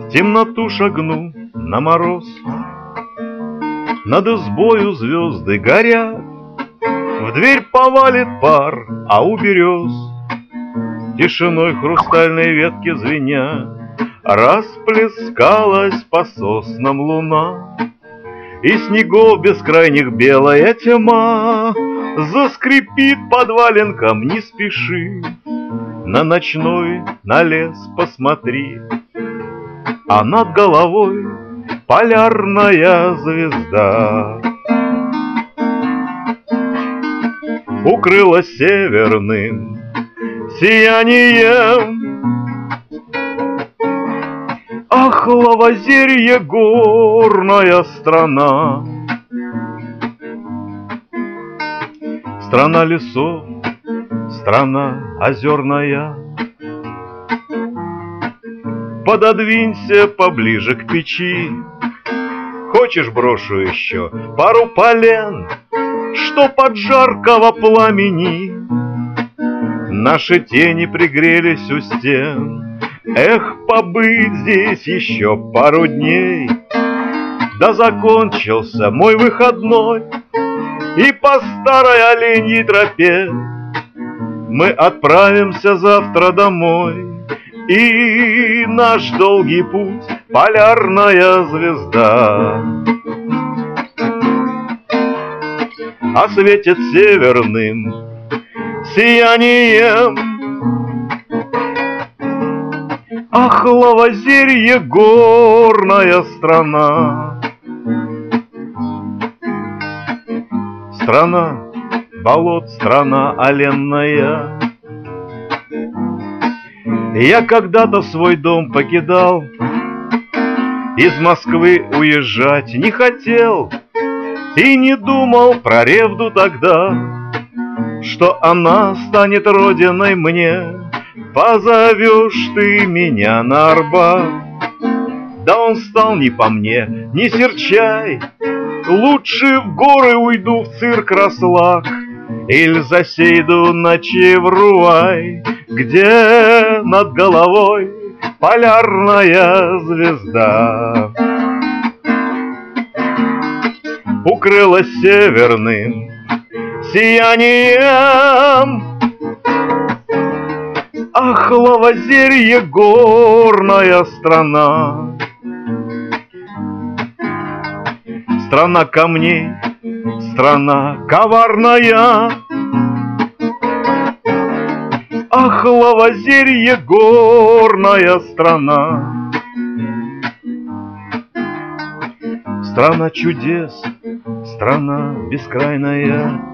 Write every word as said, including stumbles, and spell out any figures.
темноту шагну на мороз. Над избою звезды горят, в дверь повалит пар, а у берез тишиной хрустальной ветки звеня расплескалась по соснам луна, и снегов бескрайних белая тьма заскрипит под валенком, не спеши, на ночной, на лес посмотри, а над головой полярная звезда укрылась северным сиянием. Ах, Лавозерье, горная страна, страна лесов, страна озерная. Пододвинься поближе к печи, хочешь, брошу еще пару полен, что под жаркого пламени наши тени пригрелись у стен. Эх, побыть здесь еще пару дней, да закончился мой выходной, и по старой оленьей тропе мы отправимся завтра домой. И наш долгий путь — полярная звезда осветит северным сиянием. Ах, Лавозерье, горная страна, страна болот, страна оленная. Я когда-то свой дом покидал, из Москвы уезжать не хотел и не думал про Ревду тогда, что она станет родиной мне. Позовешь ты меня на Арбат, да он стал не по мне, не серчай, лучше в горы уйду, в цирк Рослак, или засейду на Чевруай, где над головой полярная звезда укрылась северным сиянием. Ах, Лавозерье, горная страна, страна камней, страна коварная. Ах, Лавозерье, горная страна, страна чудес, страна бескрайная.